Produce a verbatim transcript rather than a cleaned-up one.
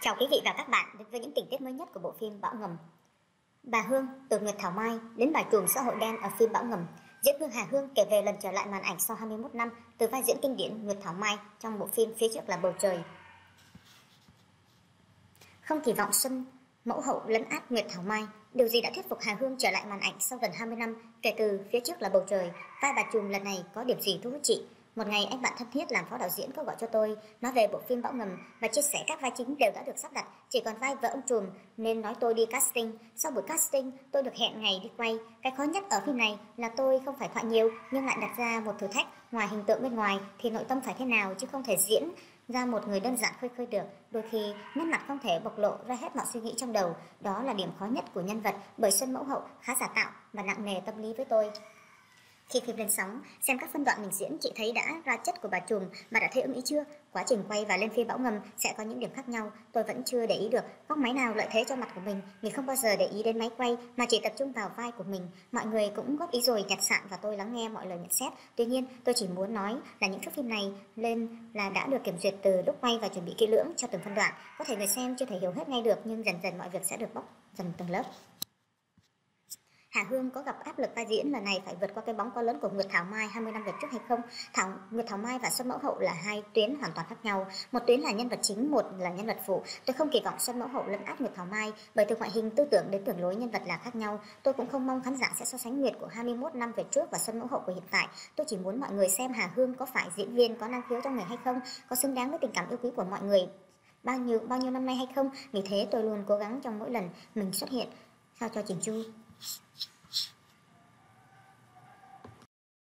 Chào quý vị và các bạn đến với những tình tiết mới nhất của bộ phim Bão Ngầm. Bà Hương, từ Nguyệt Thảo Mai đến bài trùm xã hội đen ở phim Bão Ngầm, diễn viên Hà Hương kể về lần trở lại màn ảnh sau hai mươi mốt năm từ vai diễn kinh điển Nguyệt Thảo Mai trong bộ phim Phía trước là bầu trời. Không kỳ vọng xuân, mẫu hậu lấn át Nguyệt Thảo Mai, điều gì đã thuyết phục Hà Hương trở lại màn ảnh sau gần hai mươi năm kể từ Phía trước là bầu trời? Vai bà trùm lần này có điểm gì thu hút chị? Một ngày anh bạn thân thiết làm phó đạo diễn có gọi cho tôi nói về bộ phim Bão Ngầm và chia sẻ các vai chính đều đã được sắp đặt, chỉ còn vai vợ ông trùm nên nói tôi đi casting. Sau buổi casting tôi được hẹn ngày đi quay. Cái khó nhất ở phim này là tôi không phải thoại nhiều nhưng lại đặt ra một thử thách, ngoài hình tượng bên ngoài thì nội tâm phải thế nào, chứ không thể diễn ra một người đơn giản khơi khơi được. Đôi khi nét mặt không thể bộc lộ ra hết mọi suy nghĩ trong đầu, đó là điểm khó nhất của nhân vật, bởi Xuân mẫu hậu khá giả tạo và nặng nề tâm lý với tôi. Khi phim lên sóng, xem các phân đoạn mình diễn, chị thấy đã ra chất của bà trùm mà đã thấy ưng ý chưa? Quá trình quay và lên phim Bão Ngầm sẽ có những điểm khác nhau, tôi vẫn chưa để ý được góc máy nào lợi thế cho mặt của mình. Mình không bao giờ để ý đến máy quay mà chỉ tập trung vào vai của mình. Mọi người cũng góp ý rồi nhặt sạn và tôi lắng nghe mọi lời nhận xét. Tuy nhiên, tôi chỉ muốn nói là những thước phim này lên là đã được kiểm duyệt từ lúc quay và chuẩn bị kỹ lưỡng cho từng phân đoạn. Có thể người xem chưa thể hiểu hết ngay được nhưng dần dần mọi việc sẽ được bóc dần từng lớp. Hà Hương có gặp áp lực vai diễn lần này phải vượt qua cái bóng quá lớn của Nguyệt Thảo Mai hai mươi năm về trước hay không? Thảo Nguyệt Thảo Mai và Xuân mẫu hậu là hai tuyến hoàn toàn khác nhau. Một tuyến là nhân vật chính, một là nhân vật phụ. Tôi không kỳ vọng Xuân mẫu hậu lấn át Nguyệt Thảo Mai bởi từ ngoại hình, tư tưởng đến đường lối nhân vật là khác nhau. Tôi cũng không mong khán giả sẽ so sánh Nguyệt của hai mươi mốt năm về trước và Xuân mẫu hậu của hiện tại. Tôi chỉ muốn mọi người xem Hà Hương có phải diễn viên có năng khiếu trong nghề hay không, có xứng đáng với tình cảm yêu quý của mọi người bao nhiêu bao nhiêu năm nay hay không. Vì thế tôi luôn cố gắng trong mỗi lần mình xuất hiện sao cho chỉnh chu.